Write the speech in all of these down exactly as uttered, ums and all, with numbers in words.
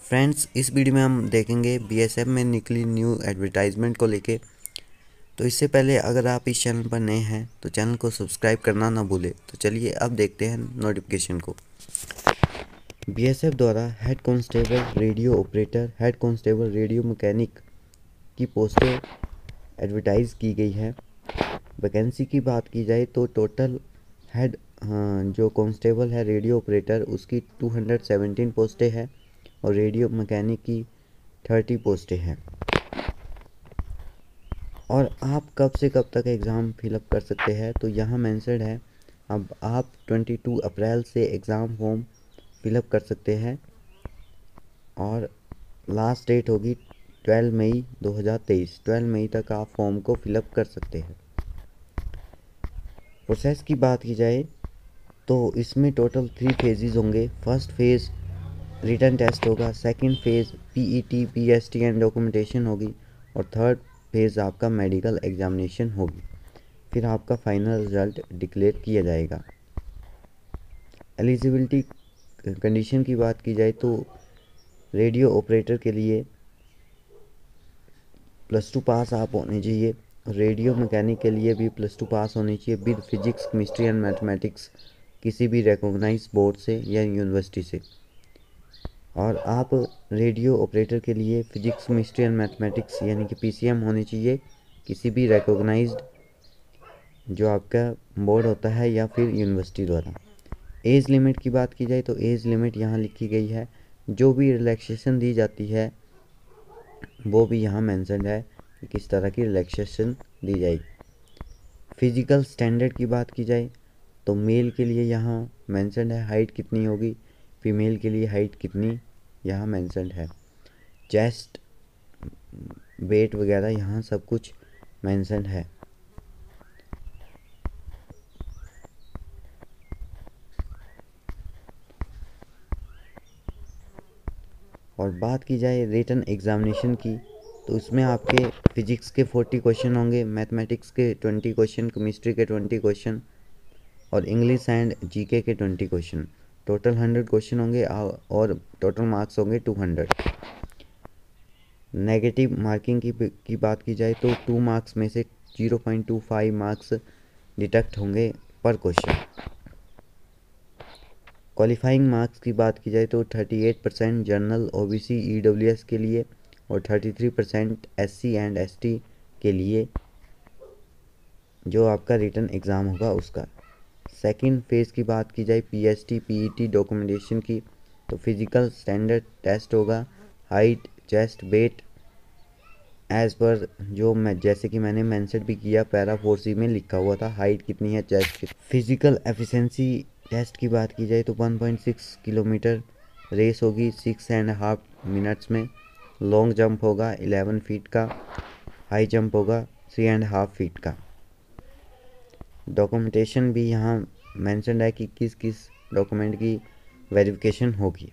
Friends, इस video में हम देखेंगे बीएसएफ में निकली न्यू एडवर्टाइजमेंट को लेके। तो इससे पहले अगर आप इस चैनल पर नए हैं तो चैनल को सब्सक्राइब करना ना भूलें। तो चलिए अब देखते हैं नोटिफिकेशन को। बीएसएफ द्वारा head constable radio operator, head constable radio mechanic की पोस्टें एडवर्टाइज की गई है। वैकेंसी की बात की जाए तो टोटल हेड हाँ, जो कांस्टेबल है रेडियो ऑपरेटर उसकी दो सौ सत्रह पोस्टें हैं और रेडियो मैकेनिक की तीस पोस्टें हैं। और आप कब से कब तक एग्ज़ाम फिलअप कर सकते हैं तो यहाँ मेंशन्ड है। अब आप बाईस अप्रैल से एग्ज़ाम फॉर्म फिलअप कर सकते हैं और लास्ट डेट होगी बारह मई दो हज़ार तेईस। बारह मई तक आप फॉर्म को फिलअप कर सकते हैं। प्रोसेस की बात की जाए तो इसमें टोटल थ्री फेजेस होंगे। फर्स्ट फेज़ रिटन टेस्ट होगा, second phase PET, PST and documentation होगी और थर्ड फेज़ आपका मेडिकल एग्जामिनेशन होगी। फिर आपका फाइनल रिजल्ट डिक्लेयर किया जाएगा। एलिजिबिलिटी कंडीशन की बात की जाए तो रेडियो ऑपरेटर के लिए प्लस टू पास आप होने चाहिए। रेडियो मैकेनिक के लिए भी प्लस टू पास होनी चाहिए with physics, chemistry and mathematics किसी भी रिकॉग्नाइज्ड बोर्ड से या यूनिवर्सिटी से। और आप रेडियो ऑपरेटर के लिए फिजिक्स, केमिस्ट्री एंड मैथमेटिक्स यानी कि पीसीएम होनी चाहिए किसी भी रिकॉग्नाइज्ड जो आपका बोर्ड होता है या फिर यूनिवर्सिटी द्वारा। एज लिमिट की बात की जाए तो एज लिमिट यहाँ लिखी गई है। जो भी रिलैक्सेशन दी जाती है वो भी यहाँ मेंशन है कि किस तरह की रिलैक्सेशन दी जाएगी। फिजिकल स्टैंडर्ड की बात की जाए तो मेल के लिए यहाँ मेंशन है हाइट कितनी होगी, फीमेल के लिए हाइट कितनी यहाँ मेंशन है। चेस्ट, वेट वगैरह यहाँ सब कुछ मेंशन है। और बात की जाए रिटन एग्ज़ामिनेशन की तो उसमें आपके फिजिक्स के चालीस क्वेश्चन होंगे, मैथमेटिक्स के बीस क्वेश्चन, केमिस्ट्री के बीस क्वेश्चन और इंग्लिश एंड जीके के बीस क्वेश्चन। टोटल सौ क्वेश्चन होंगे और टोटल मार्क्स होंगे दो सौ। नेगेटिव मार्किंग की की बात की जाए तो टू मार्क्स में से zero point two five marks deduct होंगे पर क्वेश्चन। क्वालिफाइंग मार्क्स की बात की जाए तो अड़तीस परसेंट जनरल, ओबीसी, ईडब्ल्यूएस के लिए और तैंतीस परसेंट एससी एंड एसटी के लिए जो आपका रिटन एग्ज़ाम होगा उसका। सेकंड फेज़ की बात की जाए पीएसटी, पीईटी, डॉक्यूमेंटेशन की तो फिज़िकल स्टैंडर्ड टेस्ट होगा। Height, chest, weight as per जो मैं जैसे कि मैंने मेंशन भी किया पैरा फोर सी में लिखा हुआ था हाइट कितनी है, चेस्ट कितनी। फिज़िकल एफिशिएंसी टेस्ट की बात की जाए तो one point six kilometre race होगी सिक्स एंड हाफ मिनट्स में। लॉन्ग जंप होगा इलेवन फीट का, हाई जंप होगा थ्री एंड हाफ फीट का। डॉक्यूमेंटेशन भी यहाँ मेंशन है कि किस किस डॉक्यूमेंट की वेरिफिकेशन होगी।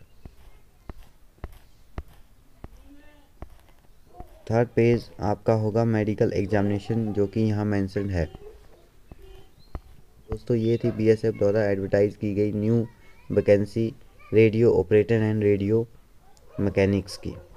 थर्ड पेज आपका होगा मेडिकल एग्जामिनेशन जो कि यहाँ मेंशन है। दोस्तों, ये थी बीएसएफ द्वारा एडवर्टाइज की गई new vacancy radio operator and radio mechanics की।